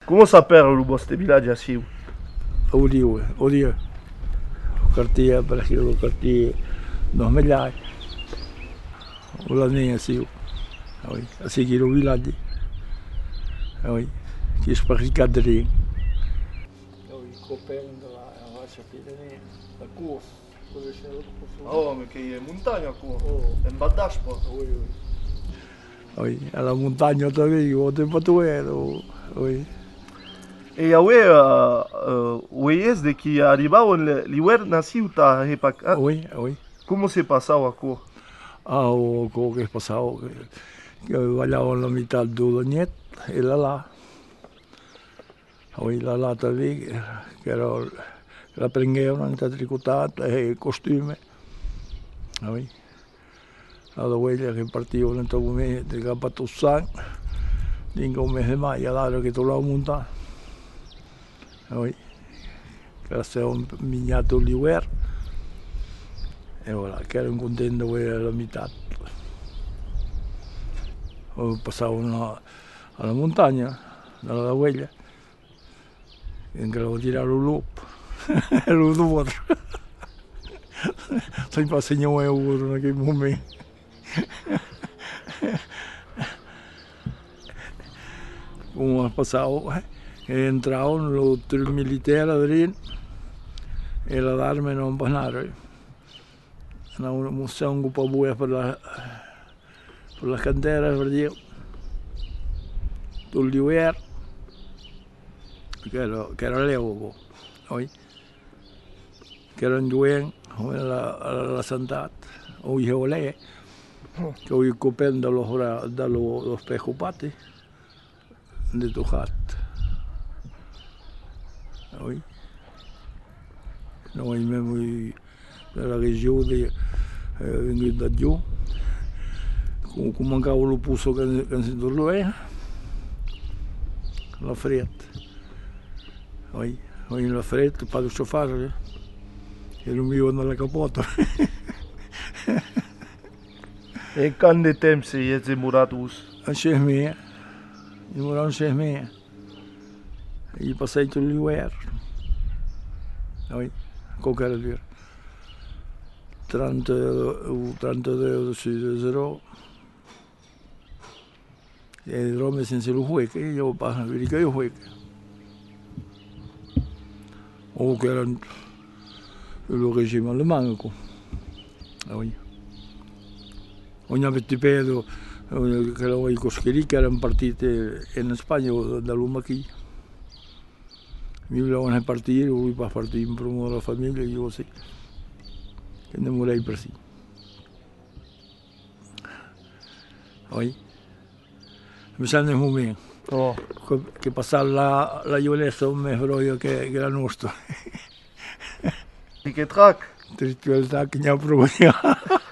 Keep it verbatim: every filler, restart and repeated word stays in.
Comment s'appelle le vostre village assim? Odio, odio. O quartier, per esempio, o quartier dos milhares. O lá nem assim. A seguir o village. Oui, qui est par cadré. Oui, copain de la race Pyrénées, la course. Oh, mais che è montagna qua. Oh. È un baddash qua. Oui, oui. Oui, à la montagne também, o outro patuero. Oui. E aue, uh, ueies de que arribavam l'hivern na ciutat, hepac. Oui, oui. Como se passava qua? Ah, o co che passava, che vagliavano la metà del Lognet e la là. Oui, la là também, che era, la prendevano in tricotata e costume. Oui. Alla huella che partivano in un mese di Capatossan, in un mese di maio, allora che tornavo a montare. Oui. Che era un mignato l'hiver. E voilà, che erano contenti la metà. Passavano alla montagna, dalla huella, e che lo tiravo l'up, e lo dopo. Sem para senhor um euro naquele momento. Uma passava, entrava no trio militar ali, e la darme non banare. Una mossa un po' buia per la per la cantera per dire. Tul liuer, che era che era leo, oi. Che era un dueng, la la santat, o io lei, che ho coperto dallo dallo specchio patti, di tuhat. Oi. Noi memmo della regione vengo da giù, come mancava lo puso che che si dormeva, la fretta. Oi, oi la fretta, per sciofare. E non mi vanno alla capota. E quant de temps ets demorat us? A seis meses. Demoraram seis meses. E passei todo l'hiver. Oui, qualquer dia. trenta, trentadue su zero. E Roma senza lo hueco, io passo a vedere che io hueco. O che erano le régime allemand. Ah oui. Ogni avete che i coscheri che erano partiti in Spagna dall'Umacchi. Mi volevano partire, lui per partire in promo della famiglia, io così. Che ne vorrei per sì. Oui. Mi sa nel momento. Oh. Che passava la, la violenza un mese che, che era nostro. E che trac? Trituel tak, ne-a problema.